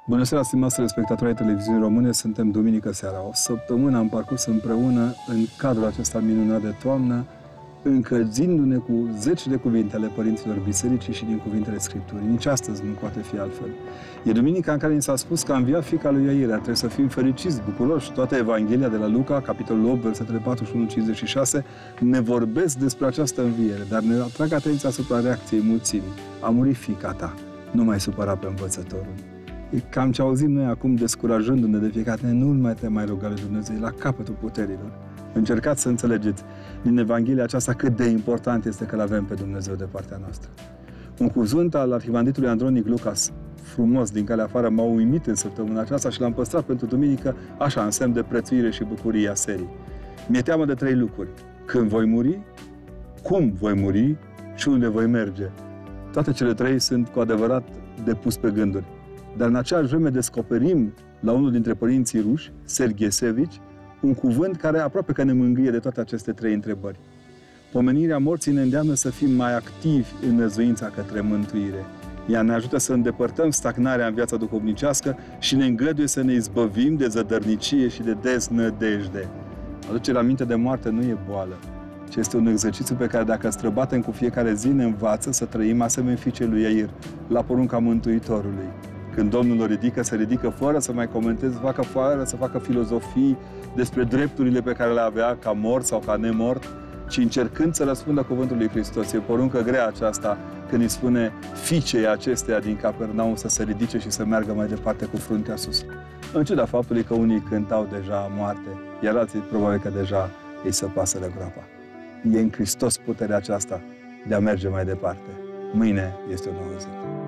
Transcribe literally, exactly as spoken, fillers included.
Bună seara, stimați telespectatori ai televiziunii române, suntem duminică seara. O săptămână am parcurs împreună în cadrul acesta minunat de toamnă, încălzindu-ne cu zeci de cuvinte ale părinților bisericii și din cuvintele Scripturii. Nici astăzi nu poate fi altfel. E duminica în care ni s-a spus că a înviat fiica lui Iairea. Trebuie să fim fericiți, bucuroși. Toată Evanghelia de la Luca, capitolul opt, versetele patruzeci și unu cincizeci și șase, ne vorbesc despre această înviere, dar ne atrag atenția asupra reacției mulțimii. A murit fiica ta, nu mai supăra pe învățătorul. E cam ce auzim noi acum, descurajându-ne de fiecare dată, nu mai te mai ruga lui Dumnezeu, la capătul puterilor. Încercați să înțelegeți din Evanghelia aceasta cât de important este că l-avem pe Dumnezeu de partea noastră. Un cuvânt al arhimandritului Andronic Lucas, frumos, din calea afară, m-a uimit în săptămâna aceasta și l-am păstrat pentru duminică, așa, în semn de prețuire și bucurie a serii. Mi-e teamă de trei lucruri. Când voi muri, cum voi muri și unde voi merge. Toate cele trei sunt cu adevărat de pus pe gânduri. Dar în aceeași vreme descoperim la unul dintre părinții ruși, Serghei Sevici, un cuvânt care aproape că ne mângâie de toate aceste trei întrebări. Pomenirea morții ne îndeamnă să fim mai activi în năzuința către mântuire. Ea ne ajută să îndepărtăm stagnarea în viața duhovnicească și ne îngăduie să ne izbăvim de zădărnicie și de deznădejde. Aducerea aminte de moarte nu e boală, ci este un exercițiu pe care dacă străbatem cu fiecare zi ne învață să trăim asemenea fiicei lui Iair, la porunca Mântuitorului. Când Domnul o ridică, se ridică fără să mai comenteze, facă fără să facă filozofii despre drepturile pe care le avea ca mort sau ca nemort, ci încercând să răspundă cuvântul lui Hristos. E poruncă grea aceasta când îi spune fiicei acesteia din Capernaum să se ridice și să meargă mai departe cu fruntea sus. În ciuda faptului că unii cântau deja moarte, iar alții probabil că deja îi săpasă de groapa. E în Hristos puterea aceasta de a merge mai departe. Mâine este o nouă zi.